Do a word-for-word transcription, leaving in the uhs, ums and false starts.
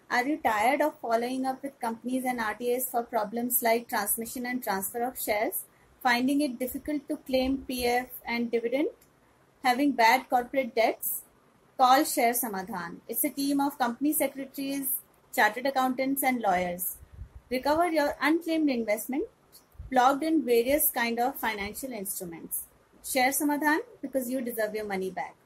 Are you tired of following up with companies and R T As for problems like transmission and transfer of shares, finding it difficult to claim P F and dividend, having bad corporate debts? Call Share Samadhan. It's a team of company secretaries, chartered accountants and lawyers. Recover your unclaimed investment, blocked in various kind of financial instruments. Share Samadhan because you deserve your money back.